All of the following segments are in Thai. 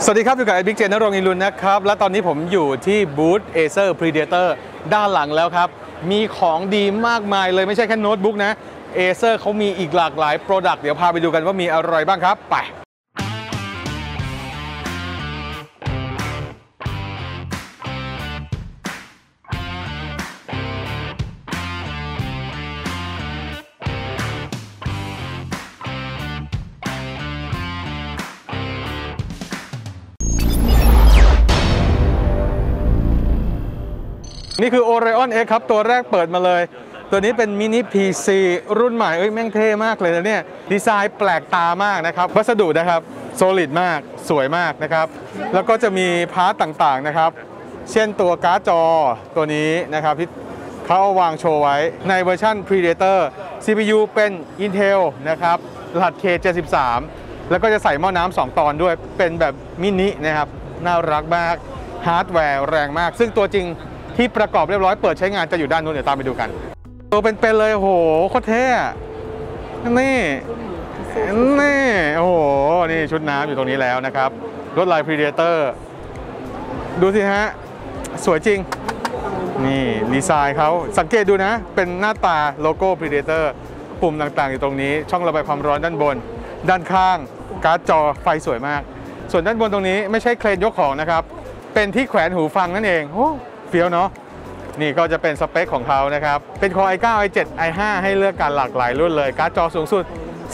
สวัสดีครับอยู่กับไอ้บิ๊กเจนนรงค์ อินทร์ลุนนะครับและตอนนี้ผมอยู่ที่บูธ Acer Predator ด้านหลังแล้วครับมีของดีมากมายเลยไม่ใช่แค่โน้ตบุ๊กนะ Acer เขามีอีกหลากหลายโปรดักต์เดี๋ยวพาไปดูกันว่ามีอะไรบ้างครับไปนี่คือ Orion X ครับตัวแรกเปิดมาเลยตัวนี้เป็นมินิ PC รุ่นใหม่แม่งเท่มากเลยนะเนี่ยดีไซน์แปลกตามากนะครับวัสดุนะครับโซลิดมากสวยมากนะครับแล้วก็จะมีพาร์ตต่างๆนะครับเช่นตัวการ์ดจอตัวนี้นะครับที่เขาเอาวางโชว์ไว้ในเวอร์ชัน Predator CPU เป็น Intel นะครับรหัส K73 แล้วก็จะใส่หม้อน้ำ2 ตอนด้วยเป็นแบบมินินะครับน่ารักมากฮาร์ดแวร์แรงมากซึ่งตัวจริงที่ประกอบเรียบร้อยเปิดใช้งานจะอยู่ด้านนู้นเดี๋ยวตามไปดูกันตัวเป็นเลยโอ้โหโคตรเท่นี่โอ้โหนี่ชุดน้ำอยู่ตรงนี้แล้วนะครับรถลาย Predator ดูสิฮะสวยจริงนี่ดีไซน์เขาสังเกตดูนะเป็นหน้าตาโลโก้ Predator ปุ่มต่างๆอยู่ตรงนี้ช่องระบายความร้อนด้านบนด้านข้างการ์ดจอไฟสวยมากส่วนด้านบนตรงนี้ไม่ใช่เครนยกของนะครับเป็นที่แขวนหูฟังนั่นเองโอ้เฟี้ยวเนาะนี่ก็จะเป็นสเปคของเขานะครับเป็น Core i9 i7 i5 ให้เลือกกันหลากหลายรุ่นเลยการ์ดจอสูงสุด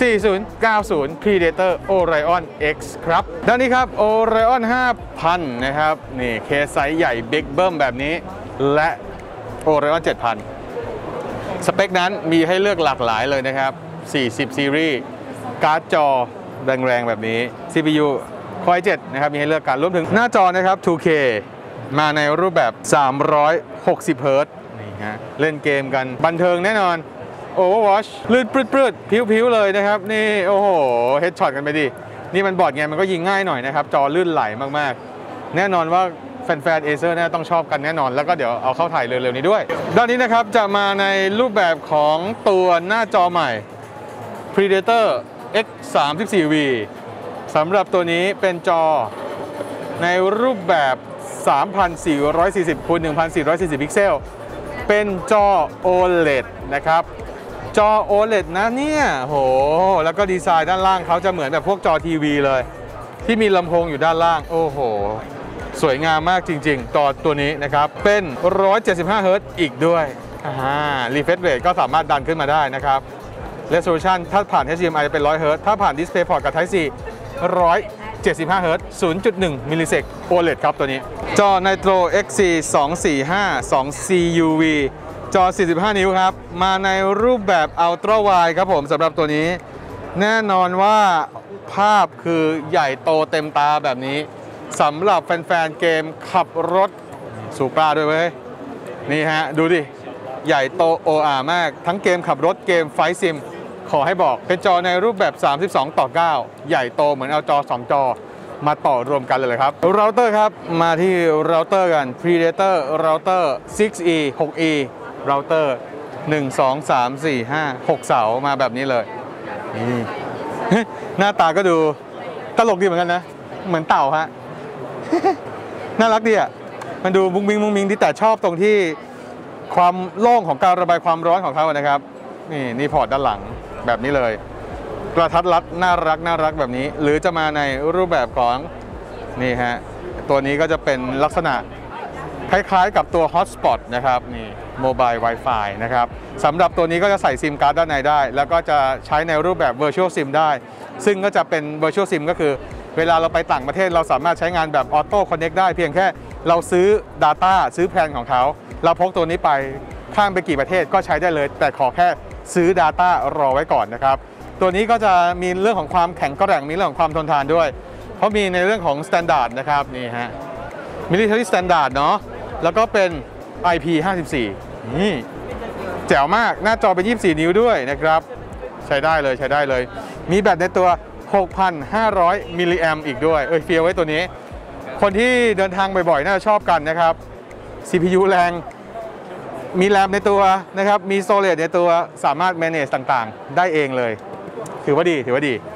4090 Predator Orion X ครับด้านนี้ครับ Orion 5000 นะครับนี่เคสไซส์ใหญ่บิ๊กเบิ้มแบบนี้และ Orion 7000 สเปคนั้นมีให้เลือกหลากหลายเลยนะครับ40ซีรีส์การ์ดจอแรงๆแบบนี้ CPU Core i7 นะครับมีให้เลือกกันรวมถึงหน้าจอนะครับ 2Kมาในรูปแบบ360 เฮิร์ตซ์นี่ฮะเล่นเกมกันบันเทิงแน่นอน Overwatch ลื่นปลื้ดๆผิวๆเลยนะครับนี่โอ้โหเฮดช็อตกันไปดินี่มันบอร์ดไงมันก็ยิงง่ายหน่อยนะครับจอลื่นไหลมากๆแน่นอนว่าแฟนๆ Acer เนี่ยต้องชอบกันแน่นอนแล้วก็เดี๋ยวเอาเข้าถ่ายเร็วๆนี้ด้วยด้านนี้นะครับจะมาในรูปแบบของตัวหน้าจอใหม่ Predator X34V สำหรับตัวนี้เป็นจอในรูปแบบ3,440 คูณ 1,440 พิกเซลเป็นจอ OLED นะครับจอ OLED นะเนี่ยโหแล้วก็ดีไซน์ด้านล่างเขาจะเหมือนแบบพวกจอทีวีเลยที่มีลำโพงอยู่ด้านล่างโอ้โหสวยงามมากจริงๆตัวนี้นะครับเป็น175 เฮิร์ตซ์อีกด้วยrefresh rate ก็สามารถดันขึ้นมาได้นะครับ resolution ถ้าผ่าน HDMI จะเป็น100 เฮิร์ตซ์ถ้าผ่าน DisplayPort กับ Type C 175 เฮิร์ตซ์ 0.1 มิลลิเซก OLED ครับตัวนี้จอ Nitro XC 245 2 CUV จอ 45 นิ้วครับมาในรูปแบบ Ultra Wide ครับผมสำหรับตัวนี้แน่นอนว่าภาพคือใหญ่โตเต็มตาแบบนี้สำหรับแฟนๆเกมขับรถสูปราด้วยเว้ยนี่ฮะดูดิใหญ่โตโออามากทั้งเกมขับรถเกมไฟซิมขอให้บอกเป็นจอในรูปแบบ 32:9 ใหญ่โตเหมือนเอาจอ 2 จอมาต่อรวมกันเลยครับเราเตอร์ครับมาที่เราเตอร์กัน Predator Router 6E 6E เราเตอร์1 2 3 4 5 6 เสามาแบบนี้เลยนี่หน้าตาก็ดูตลกดีเหมือนกันนะเหมือนเต่าฮะ น่ารักดีอ่ะมันดูมุ้งมิ้งที่แต่ชอบตรงที่ความโล่งของการระบายความร้อนของเขานะครับนี่พอร์ตด้านหลังแบบนี้เลยกระทัดรัดน่ารักแบบนี้หรือจะมาในรูปแบบของนี่ฮะตัวนี้ก็จะเป็นลักษณะคล้ายๆกับตัว Hotspot นะครับนี่ Mobile Wi-Fi นะครับสำหรับตัวนี้ก็จะใส่ซิมการ์ดด้านในได้แล้วก็จะใช้ในรูปแบบ Virtual SIM ได้ซึ่งก็จะเป็น Virtual SIM ก็คือเวลาเราไปต่างประเทศเราสามารถใช้งานแบบ Auto Connect ได้เพียงแค่เราซื้อ Data ซื้อแพลนของเขาเราพกตัวนี้ไปข้ามไปกี่ประเทศก็ใช้ได้เลยแต่ขอแค่ซื้อ Data รอไว้ก่อนนะครับตัวนี้ก็จะมีเรื่องของความแข็งแกร่งมีเรื่องของความทนทานด้วยเพราะมีในเรื่องของ Standard นะครับนี่ฮะ Military Standard เนาะแล้วก็เป็น IP54 นี่แจ๋วมากหน้าจอเป็น24 นิ้วด้วยนะครับใช้ได้เลยมีแบตในตัว 6,500 มิลลิแอมป์อีกด้วยเฟี้ยวไว้ตัวนี้คนที่เดินทางบ่อยๆน่าจะชอบกันนะครับ CPU แรงมีแรมในตัวนะครับมี storage ในตัวสามารถ manage ต่างๆได้เองเลยถือว่าดี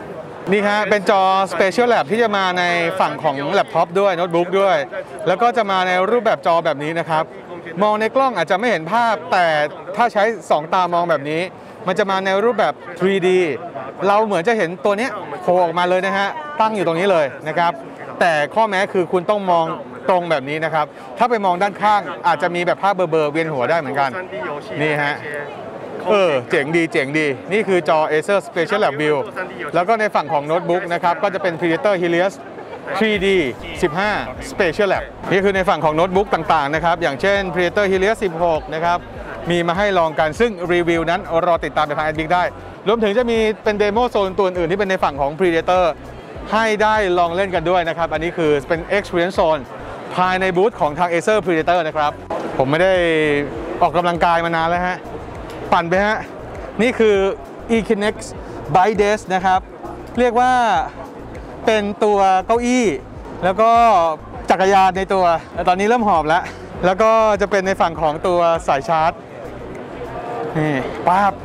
นี่ฮะเป็นจอ Special Lab ที่จะมาในฝั่งของแล็ปท็อปด้วยโน้ตบุ๊กด้วยแล้วก็จะมาในรูปแบบจอแบบนี้นะครับมองในกล้องอาจจะไม่เห็นภาพแต่ถ้าใช้2ตามองแบบนี้มันจะมาในรูปแบบ 3D เราเหมือนจะเห็นตัวนี้โผล่ออกมาเลยนะฮะตั้งอยู่ตรงนี้เลยนะครับแต่ข้อแม้คือคุณต้องมองตรงแบบนี้นะครับถ้าไปมองด้านข้างอาจจะมีแบบภาพเบลอๆเวียนหัวได้เหมือนกันนี่ฮะเจ๋งดีเจ๋งดีนี่คือจอ Acer Special Lab View แล้วก็ในฝั่งของโน้ตบุ๊กนะครับก็จะเป็น Predator Helios 3D 15 Special Lab นี่คือในฝั่งของโน้ตบุ๊กต่างๆนะครับอย่างเช่น Predator Helios 16 นะครับมีมาให้ลองกันซึ่งรีวิวนั้นรอติดตามจากทาง Adbic ได้รวมถึงจะมีเป็นเดโมโซนตัวอื่นที่เป็นในฝั่งของ Predator ให้ได้ลองเล่นกันด้วยนะครับอันนี้คือเป็น Experience Zone ภายในบูธของทาง Acer Predator นะครับผมไม่ได้ออกกำลังกายมานานแล้วฮะปั่นไปฮะนี่คือ Ekinex Bike Desk นะครับเรียกว่าเป็นตัวเก้าอี้แล้วก็จักรยานในตัวตอนนี้เริ่มหอบแล้วก็จะเป็นในฝั่งของตัวสายชาร์จนี่ปั๊บ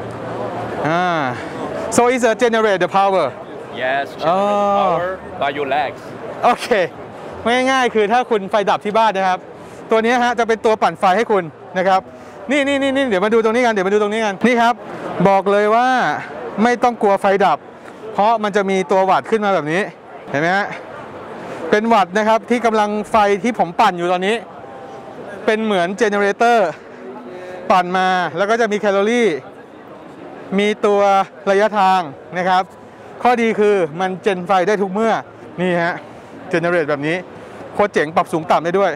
so it's a generate the power yes generate power by your legs โอเคง่ายๆคือถ้าคุณไฟดับที่บ้านนะครับตัวนี้ฮะจะเป็นตัวปั่นไฟให้คุณนะครับนี่เดี๋ยวมาดูตรงนี้กันนี่ครับบอกเลยว่าไม่ต้องกลัวไฟดับเพราะมันจะมีตัววัตต์ขึ้นมาแบบนี้เห็นไหมฮะเป็นวัตต์นะครับที่กำลังไฟที่ผมปั่นอยู่ตอนนี้เป็นเหมือนเจเนเรเตอร์ปั่นมาแล้วก็จะมีแคลอรี่มีตัวระยะทางนะครับข้อดีคือมันเจนไฟได้ทุกเมื่อนี่ฮะเจเนเรตแบบนี้โคตรเจ๋งปรับสูงต่ำได้ด้วย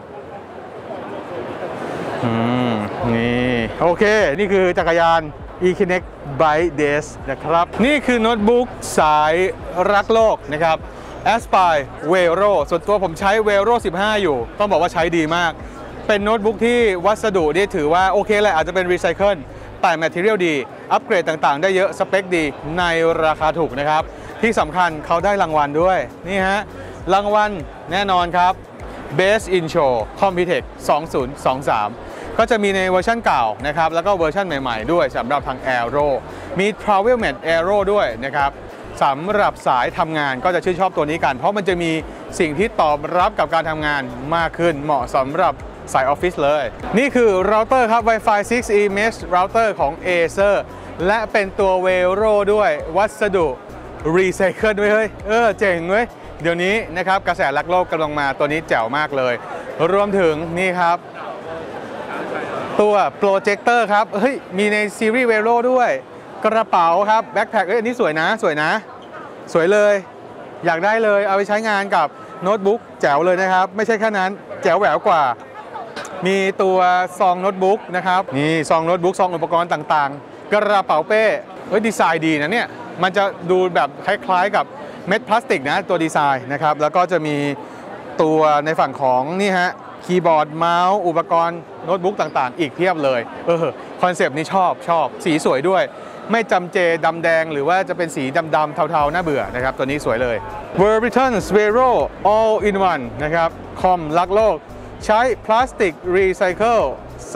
นี่โอเคนี่คือจักรยาน Ekinex Bike Desk นะครับนี่คือโน้ตบุ๊กสายรักโลกนะครับ Aspire Vero ส่วนตัวผมใช้ Vero 15 อยู่ต้องบอกว่าใช้ดีมากเป็นโน้ตบุ๊กที่วัสดุนี่ถือว่าโอเคแหละอาจจะเป็นรีไซเคิลแต่ Material ดีอัปเกรดต่างๆได้เยอะสเปคดีในราคาถูกนะครับที่สำคัญเขาได้รางวัลด้วยนี่ฮะรางวัลแน่นอนครับ Best in Show Computex 2023 ก็จะมีในเวอร์ชันเก่านะครับแล้วก็เวอร์ชันใหม่ๆด้วยสำหรับทาง Aero มี Travel Mate Aero ด้วยนะครับสำหรับสายทำงานก็จะชื่นชอบตัวนี้กันเพราะมันจะมีสิ่งที่ตอบรับกับการทำงานมากขึ้นเหมาะสำหรับสายออฟฟิศเลยนี่คือเราเตอร์ครับ Wi-Fi 6E Mesh Router ของ Acer และเป็นตัว Vero ด้วยวัสดุรีไซเคิลด้วยเฮ้ยเจ๋งเว้ยเดี๋ยวนี้นะครับกระแสรักโลกกำลังมาตัวนี้แจ๋วมากเลยรวมถึงนี่ครับตัวโปรเจคเตอร์ครับเฮ้ยมีในซีรีส์ Vero ด้วยกระเป๋าครับแบ็คแพ็คอันนี้สวยนะสวยเลยอยากได้เลยเอาไปใช้งานกับโน้ตบุ๊กแจ๋วเลยนะครับไม่ใช่แค่นั้นแจ๋วแหววกว่ามีตัวซองโน้ตบุ๊กนะครับนี่ซองโน้ตบุ๊กซองอุปกรณ์ต่างๆกระเป๋าเป้ดีไซน์ดีนะเนี่ยมันจะดูแบบคล้ายๆกับเม็ดพลาสติกนะตัวดีไซน์นะครับแล้วก็จะมีตัวในฝั่งของนี่ฮะคีย์บอร์ดเมาส์อุปกรณ์โน้ตบุ๊กต่างๆอีกเพียบเลยคอนเซปต์นี้ชอบสีสวยด้วยไม่จำเจดำแดงหรือว่าจะเป็นสีดำๆเทาๆน่าเบื่อนะครับตัวนี้สวยเลย Veriton Vero All in One นะครับคอมรักโลกใช้พลาสติกรีไซเคิล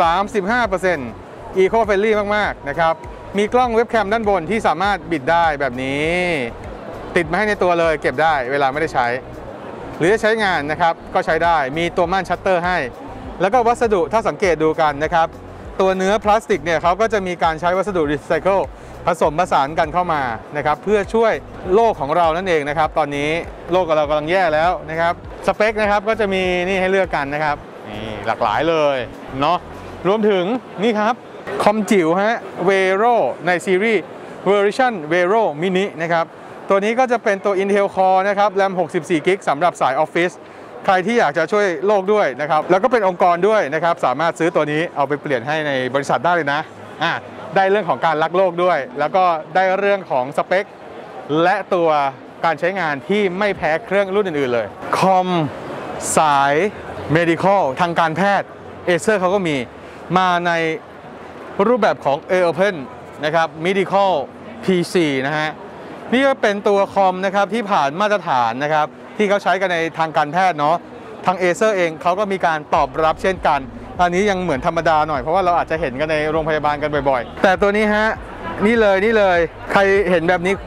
35% Eco Friendly มากๆนะครับมีกล้องเว็บแคมด้านบนที่สามารถบิดได้แบบนี้ติดมาให้ในตัวเลยเก็บได้เวลาไม่ได้ใช้หรือจะใช้งานนะครับก็ใช้ได้มีตัวม่านชัตเตอร์ให้แล้วก็วัสดุถ้าสังเกตดูกันนะครับตัวเนื้อพลาสติกเนี่ยเขาก็จะมีการใช้วัสดุรีไซเคิลผสมผสานกันเข้ามานะครับเพื่อช่วยโลกของเรานั่นเองนะครับตอนนี้โลกของเรากำลังแย่แล้วนะครับสเปคนะครับก็จะมีนี่ให้เลือกกันนะครับนี่หลากหลายเลยเนาะรวมถึงนี่ครับคอมจิ๋วฮะ Vero ในซีรีส์ Version Vero Mini นะครับตัวนี้ก็จะเป็นตัว Intel Core นะครับแรม64 กิกสำหรับสายออฟฟิศใครที่อยากจะช่วยโลกด้วยนะครับแล้วก็เป็นองค์กรด้วยนะครับสามารถซื้อตัวนี้เอาไปเปลี่ยนให้ในบริษัทได้เลยนะได้เรื่องของการรักโลกด้วยแล้วก็ได้เรื่องของสเปคและตัวการใช้งานที่ไม่แพ้เครื่องรุ่นอื่นๆเลยคอมสาย medical ทางการแพทย์ Acer เขาก็มีมาในรูปแบบของ AirOpen นะครับ medical PC นะฮะนี่ก็เป็นตัวคอมนะครับที่ผ่านมาตรฐานนะครับที่เขาใช้กันในทางการแพทย์เนาะทาง Acer เองเขาก็มีการตอบรับเช่นกันอันนี้ยังเหมือนธรรมดาหน่อยเพราะว่าเราอาจจะเห็นกันในโรงพยาบาลกันบ่อยๆแต่ตัวนี้ฮะนี่เลยใครเห็นแบบนี้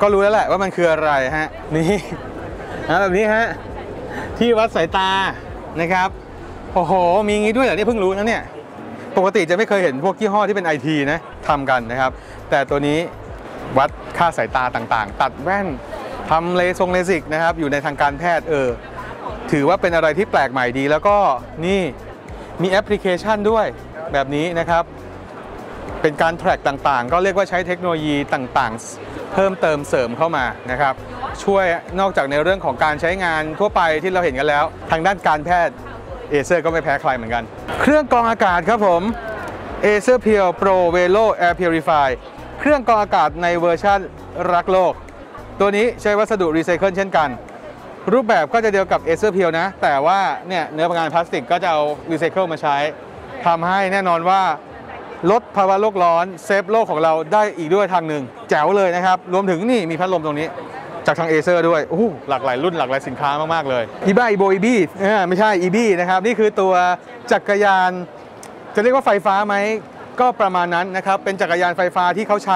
ก็รู้แล้วแหละว่ามันคืออะไรฮะนี่แบบนี้ฮะที่วัดสายตานะครับโอ้โหมีงี้ด้วยเหรอเนี่ยเพิ่งรู้นะเนี่ยปกติจะไม่เคยเห็นพวกยี่ห้อที่เป็น IT นะทำกันนะครับแต่ตัวนี้วัดค่าสายตาต่างๆตัดแว่นทำเลสิกนะครับอยู่ในทางการแพทย์ถือว่าเป็นอะไรที่แปลกใหม่ดีแล้วก็นี่มีแอปพลิเคชันด้วยแบบนี้นะครับเป็นการแทร็กต่างๆก็เรียกว่าใช้เทคโนโลยีต่างๆเพิ่มเติมเสริมเข้ามานะครับช่วยนอกจากในเรื่องของการใช้งานทั่วไปที่เราเห็นกันแล้วทางด้านการแพทย์เอเซอร์ก็ไม่แพ้ใครเหมือนกันเครื่องกรองอากาศครับผม Acer Pure Pro Velo Air Purify เครื่องกรองอากาศในเวอร์ชันรักโลกตัวนี้ใช้วัสดุรีไซเคิลเช่นกันรูปแบบก็จะเดียวกับ Acer Pure นะแต่ว่าเนี่ยเนื้องานพลาสติกก็จะเอารีไซเคิลมาใช้ทำให้แน่นอนว่าลดภาวะโลกร้อนเซฟโลกของเราได้อีกด้วยทางหนึ่งแจ๋วเลยนะครับรวมถึงนี่มีพัดลมตรงนี้จากทาง Acer ด้วยหลากหลายรุ่นหลากหลายสินค้ามากๆเลยอีบ้าอีโบอีบี้ไม่ใช่อีบี้นะครับนี่คือตัวจักรยานจะเรียกว่าไฟฟ้าไหมก็ประมาณนั้นนะครับเป็นจักรยานไฟฟ้าที่เขาใช้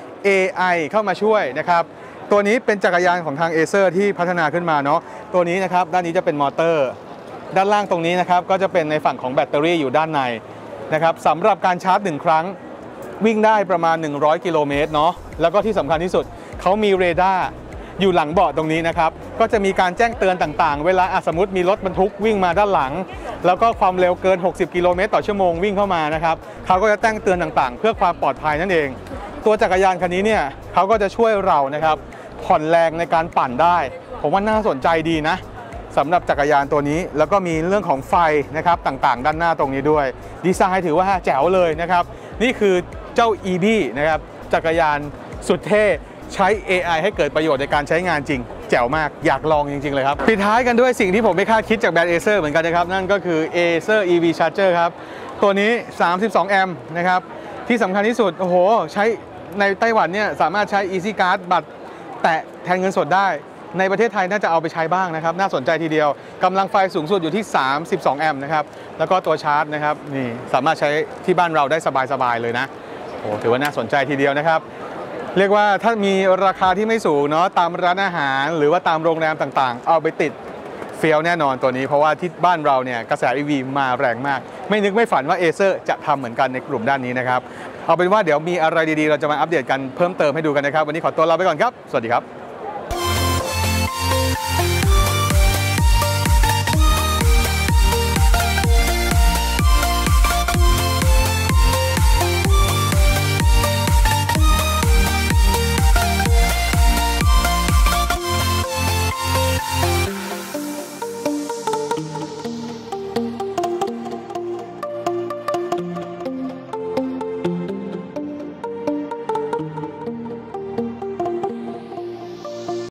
AI เข้ามาช่วยนะครับตัวนี้เป็นจักรยานของทาง Acer ที่พัฒนาขึ้นมาเนาะตัวนี้นะครับด้านนี้จะเป็นมอเตอร์ด้านล่างตรงนี้นะครับก็จะเป็นในฝั่งของแบตเตอรี่อยู่ด้านในนะครับสำหรับการชาร์จ1ครั้งวิ่งได้ประมาณ100กิโลเมตรเนาะแล้วก็ที่สำคัญที่สุดเขามีเรดาร์อยู่หลังเบาะตรงนี้นะครับก็จะมีการแจ้งเตือนต่างๆเวลาสมมติมีรถบรรทุกวิ่งมาด้านหลังแล้วก็ความเร็วเกิน60กิโลเมตรต่อชั่วโมงวิ่งเข้ามานะครับเขาก็จะแจ้งเตือนต่างๆเพื่อความปลอดภัยนั่นเองตัวจักรยานคันนี้เนี่ยเขาก็จะช่วยเรานะครับผ่อนแรงในการปั่นได้ผมว่าน่าสนใจดีนะสำหรับจักรยานตัวนี้แล้วก็มีเรื่องของไฟนะครับต่างๆด้านหน้าตรงนี้ด้วยดีไซน์ถือว่าแจ๋วเลยนะครับนี่คือเจ้า EB นะครับจักรยานสุดเท่ใช้ AI ให้เกิดประโยชน์ในการใช้งานจริงแจ๋วมากอยากลองจริงๆเลยครับปิดท้ายกันด้วยสิ่งที่ผมไม่คาดคิดจากแบรนด์ Acer เหมือนกันนะครับนั่นก็คือ Acer EV Charger ครับตัวนี้32แอมป์นะครับที่สำคัญที่สุดโอ้โหใช้ในไต้หวันเนี่ยสามารถใช้ Easy Card บัตรแตะแทนเงินสดได้ในประเทศไทยน่าจะเอาไปใช้บ้างนะครับน่าสนใจทีเดียวกำลังไฟสูงสุดอยู่ที่32แอมป์นะครับแล้วก็ตัวชาร์จนะครับนี่สามารถใช้ที่บ้านเราได้สบายๆเลยนะโอ้ถือว่าน่าสนใจทีเดียวนะครับเรียกว่าถ้ามีราคาที่ไม่สูงเนาะตามร้านอาหารหรือว่าตามโรงแรมต่างๆเอาไปติดเฟี้ยวแน่นอนตัวนี้เพราะว่าที่บ้านเราเนี่ยกระแส EV มาแรงมากไม่นึกไม่ฝันว่า Acer จะทำเหมือนกันในกลุ่มด้านนี้นะครับเอาเป็นว่าเดี๋ยวมีอะไรดีๆเราจะมาอัปเดตกันเพิ่มเติมให้ดูกันนะครับวันนี้ขอตัวลาไปก่อนครับสวัสดีครับ